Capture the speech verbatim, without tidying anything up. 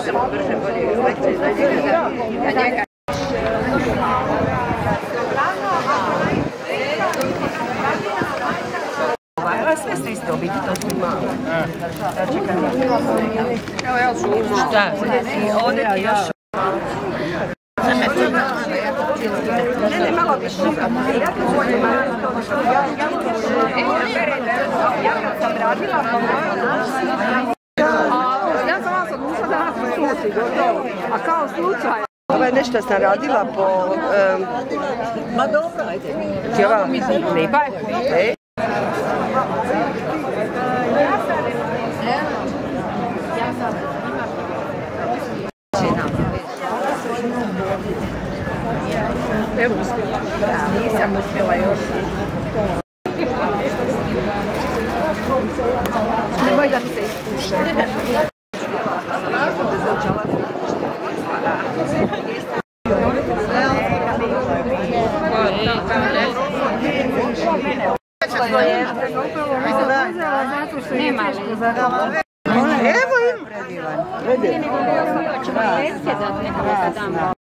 Sve ste isto biti, to su malo. Evo ja ću malo. Šta? Ovdje ti još... Ne, ne, malo više. Ja kad sam radila, ja sam vas odlučila da nas posluši, gotovo. A kao slučaj. Ovo je nešto sam radila po... Ma dobro, ajde. Ti ova lipa je? Evo uspjela. Nisam uspjela još. Nemoj da mi se ispuše. Evo im. Predivan. Predivan.